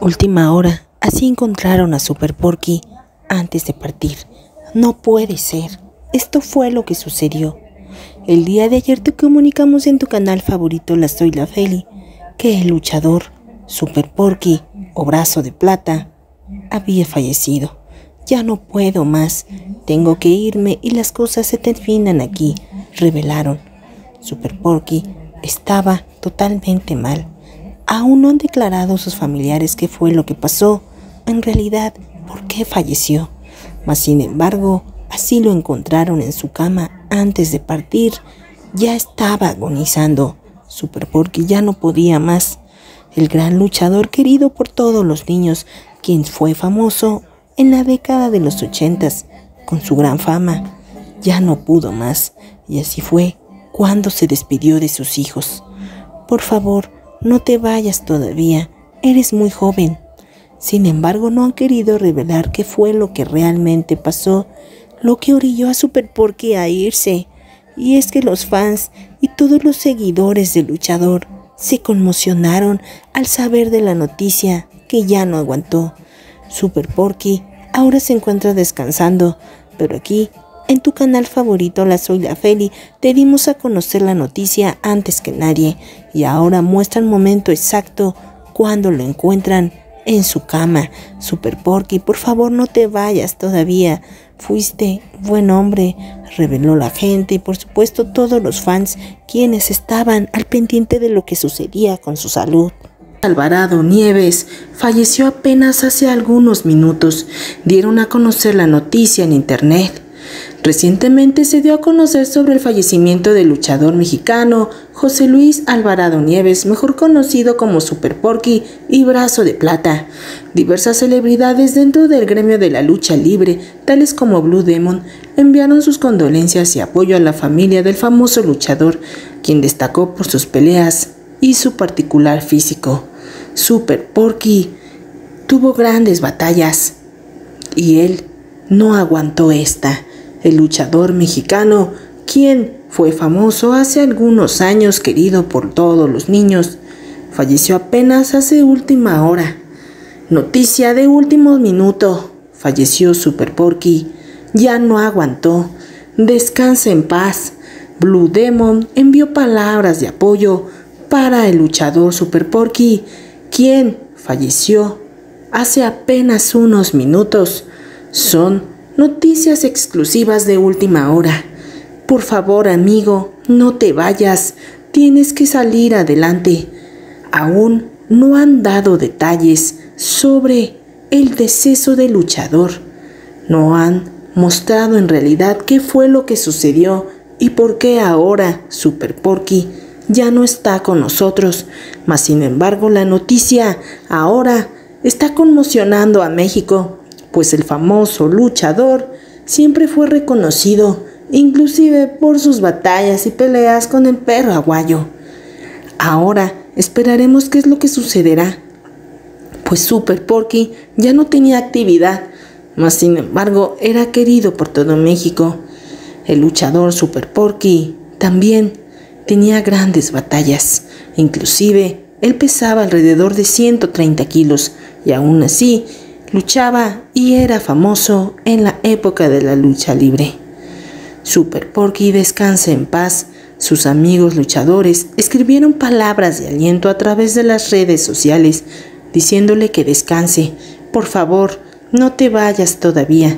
Última hora, así encontraron a Super Porky antes de partir. No puede ser. Esto fue lo que sucedió. El día de ayer te comunicamos en tu canal favorito La Soy la Feli que el luchador Super Porky o Brazo de Plata había fallecido. Ya no puedo más. Tengo que irme y las cosas se terminan aquí, revelaron. Super Porky estaba totalmente mal. Aún no han declarado sus familiares qué fue lo que pasó, en realidad, por qué falleció. Mas sin embargo, así lo encontraron en su cama antes de partir. Ya estaba agonizando. Super Porky ya no podía más. El gran luchador querido por todos los niños, quien fue famoso en la década de los 80s, con su gran fama, ya no pudo más. Y así fue cuando se despidió de sus hijos. Por favor, no te vayas todavía, eres muy joven. Sin embargo, no han querido revelar qué fue lo que realmente pasó, lo que orilló a Super Porky a irse. Y es que los fans y todos los seguidores del luchador se conmocionaron al saber de la noticia que ya no aguantó. Super Porky ahora se encuentra descansando, pero aquí, en tu canal favorito La Soy la Feli, te dimos a conocer la noticia antes que nadie y ahora muestra el momento exacto cuando lo encuentran en su cama. Super Porky, por favor no te vayas todavía, fuiste buen hombre, reveló la gente y por supuesto todos los fans quienes estaban al pendiente de lo que sucedía con su salud. Alvarado Nieves falleció apenas hace algunos minutos, dieron a conocer la noticia en internet. Recientemente se dio a conocer sobre el fallecimiento del luchador mexicano José Luis Alvarado Nieves, mejor conocido como Super Porky y Brazo de Plata. Diversas celebridades dentro del gremio de la lucha libre, tales como Blue Demon, enviaron sus condolencias y apoyo a la familia del famoso luchador, quien destacó por sus peleas y su particular físico. Super Porky tuvo grandes batallas y él no aguantó esta. El luchador mexicano, quien fue famoso hace algunos años, querido por todos los niños, falleció apenas hace última hora. Noticia de último minuto, falleció Super Porky, ya no aguantó, descansa en paz. Blue Demon envió palabras de apoyo para el luchador Super Porky, quien falleció hace apenas unos minutos. Son noticias exclusivas de última hora. Por favor, amigo, no te vayas, tienes que salir adelante. Aún no han dado detalles sobre el deceso del luchador. No han mostrado en realidad qué fue lo que sucedió y por qué ahora Super Porky ya no está con nosotros. Mas sin embargo, la noticia ahora está conmocionando a México, pues el famoso luchador siempre fue reconocido, inclusive por sus batallas y peleas con el perro aguayo. Ahora esperaremos qué es lo que sucederá, pues Super Porky ya no tenía actividad, mas sin embargo era querido por todo México. El luchador Super Porky también tenía grandes batallas, inclusive él pesaba alrededor de 130 kilos y aún así luchaba y era famoso en la época de la lucha libre. Super Porky descansa en paz. Sus amigos luchadores escribieron palabras de aliento a través de las redes sociales, diciéndole que descanse. Por favor, no te vayas todavía.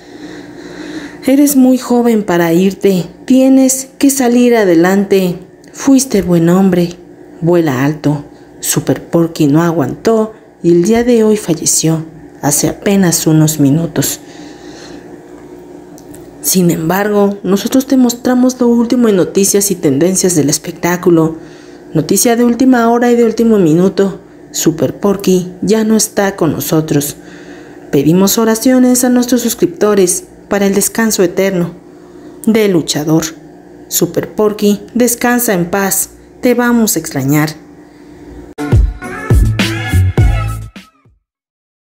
Eres muy joven para irte. Tienes que salir adelante. Fuiste buen hombre. Vuela alto. Super Porky no aguantó y el día de hoy falleció, hace apenas unos minutos. Sin embargo, nosotros te mostramos lo último en noticias y tendencias del espectáculo. Noticia de última hora y de último minuto. Super Porky ya no está con nosotros. Pedimos oraciones a nuestros suscriptores para el descanso eterno del luchador. Super Porky, descansa en paz. Te vamos a extrañar.